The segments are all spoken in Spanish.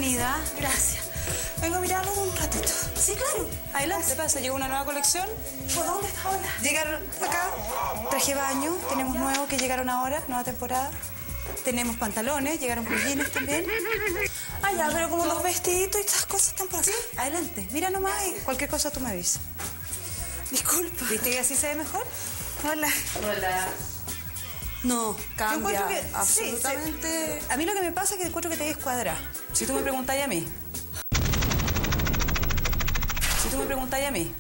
bienvenida. Gracias. Vengo a mirarlo un ratito. Sí, claro. Adelante, pasa. Llegó una nueva colección. ¿Por dónde está ahora? Llegaron acá, traje baño, tenemos nuevos que llegaron ahora, nueva temporada. Tenemos pantalones, llegaron con jeans también. Ah, ya, pero como los vestiditos y estas cosas están por acá. Sí, adelante. Mira nomás y cualquier cosa tú me avisas. Disculpa. ¿Viste que así se ve mejor? Hola. Hola. No, Cambia yo encuentro que absolutamente. sí, a mí lo que me pasa es que encuentro que te ves cuadrada. Si tú me preguntáis a mí. Si tú me preguntáis a mí.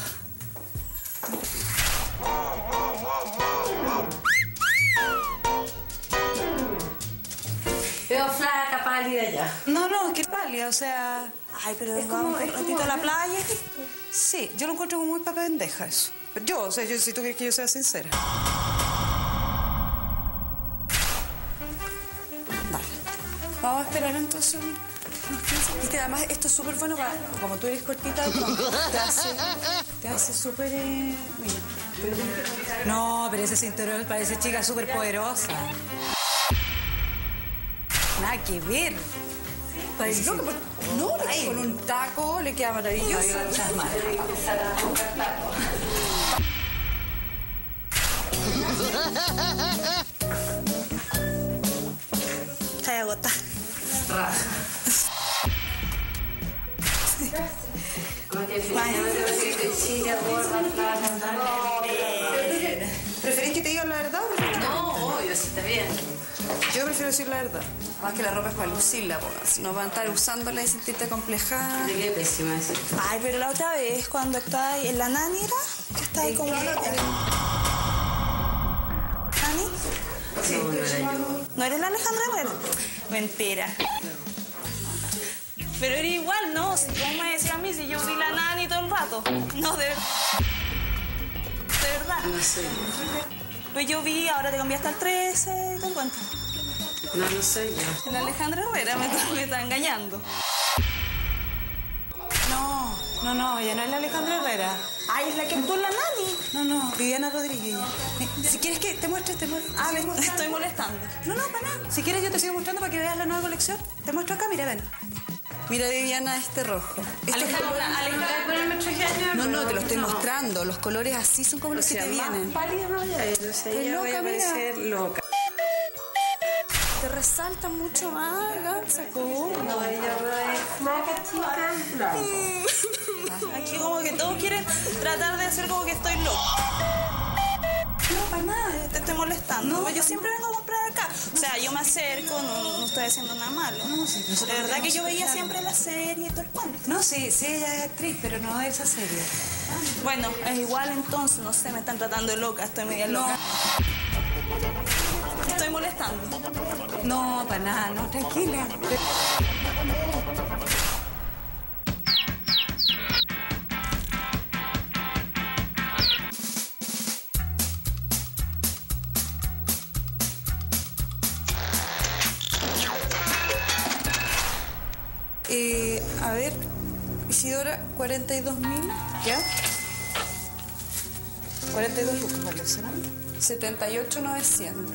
Veo flaca, pálida ya. No, es que es pálida, o sea... Ay, pero Es vamos como- un es ratito como- a la playa. Sí, yo lo encuentro como muy para pendeja eso. Pero yo, o sea, yo, si tú quieres que yo sea sincera. Vale. Vamos a esperar entonces unos 15. Viste, además esto es súper bueno para... Como tú eres cortita de pronto, te hace súper... Mira. No, pero ese cinturón parece chica súper poderosa. Nada que ver. Parece loca, pero no, con un taco le queda maravilloso. Está agotada. ¿Preferís que te digan la verdad? No, obvio, sí está bien. Yo prefiero decir la verdad. Más que la ropa es para lucirla, pues. No van a estar usándola y sentirte complejada. Te quedé pésima eso. Ay, pero la otra vez, cuando estaba ahí en la nani, ¿era? Que estaba ahí como... ¿Nani? Sí, no era yo. ¿No eres la Alejandra Herrera? Mentira. Pero era igual, ¿no? Si ¿cómo me decía a mí si yo vi la nani todo el rato? No, de verdad. De verdad. No sé. Pues yo vi, ahora te cambiaste al 13 y te encuentro. No sé yo. La Alejandra Herrera me está engañando. No, ella no es la Alejandra Herrera. Ay, es la que actuó en la nani. No, Viviana Rodríguez. Si quieres que te muestre, Ah, me estoy molestando. No, para nada. Si quieres yo te sigo mostrando para que veas la nueva colección. Te muestro acá, mira, ven. Mira, Viviana, este rojo. Alejandra, ponerme traje de No, te lo estoy mostrando. Los colores así son como los que te vienen. Pálida no voy a ir, o sea, Qué ya voy loca, a mira. parecer loca. Te resalta mucho más, Gansa. ¿Cómo? No, ella va a ir flaca, chica, blanca. Aquí como que todos quieren tratar de hacer como que estoy loca. No, para nada, te estoy molestando. Yo siempre vengo a comprar acá. O sea, yo me acerco, no estoy haciendo nada malo. No, sí, nosotros De verdad que tenemos yo veía claro. siempre la serie y todo el cuento. No, sí, ella es actriz, pero no de esa serie. Bueno, es igual entonces, no sé, me están tratando de loca, estoy media loca. Te estoy molestando. No, para nada, no, tranquila. A ver, Isidora, 42.000. ¿Ya? 42 lucas, ¿vale? ¿Será? 78.900.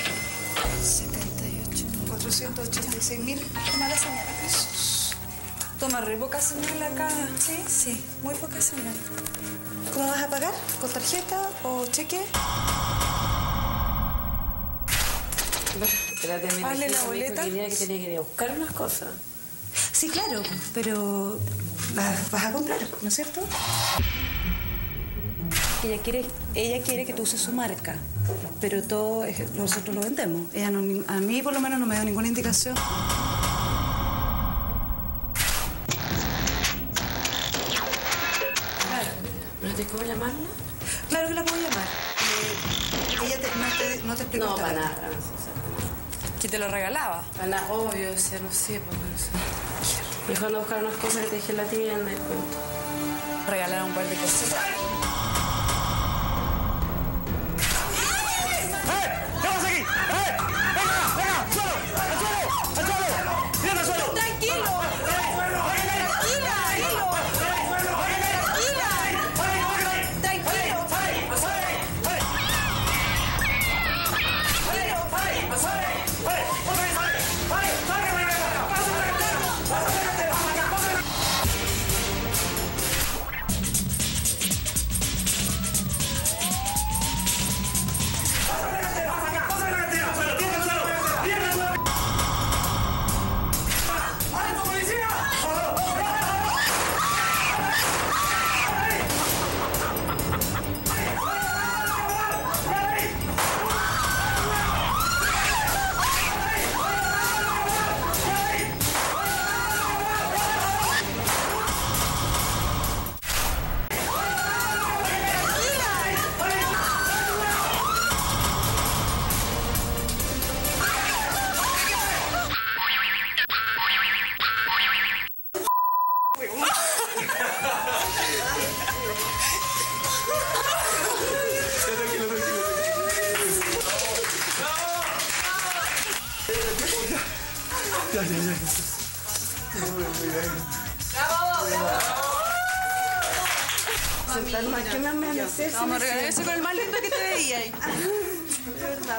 78, 486.000. Toma la señal. Pesos. Toma, re poca señal acá. Sí, sí. Muy poca señal. ¿Cómo vas a pagar? ¿Con tarjeta o cheque? Espérate, me Hazle la dijo boleta. que tenía que ir a buscar unas cosas. Sí, claro, pero vas a comprar, ¿no es cierto? Ella quiere que tú uses su marca, pero todo nosotros lo vendemos. Ella no, a mí por lo menos no me dio ninguna indicación. Claro. ¿No te cómo llamarla? Claro que la puedo llamar. Ella no te explicó. No, hasta para ahora. nada. Que te lo regalaba. Para nada, obvio, o sea, no sé, pues no sé. Mejor no buscar unas cosas que te dejé en la tienda y cuento. Regalar un par de cositas. ¿Qué pasa aquí? ¡Venga! ¡Suelo! ¡Al suelo! ¡Mira al suelo! ¡Tranquilo! ¿Qué me amanecer? Vamos a regalar eso con el más lindo que te veía ahí. De verdad.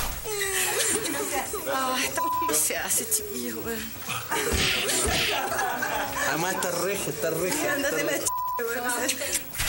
Esta se hace, chiquillo, weón. Además está regia, está regia. Ándate la weón.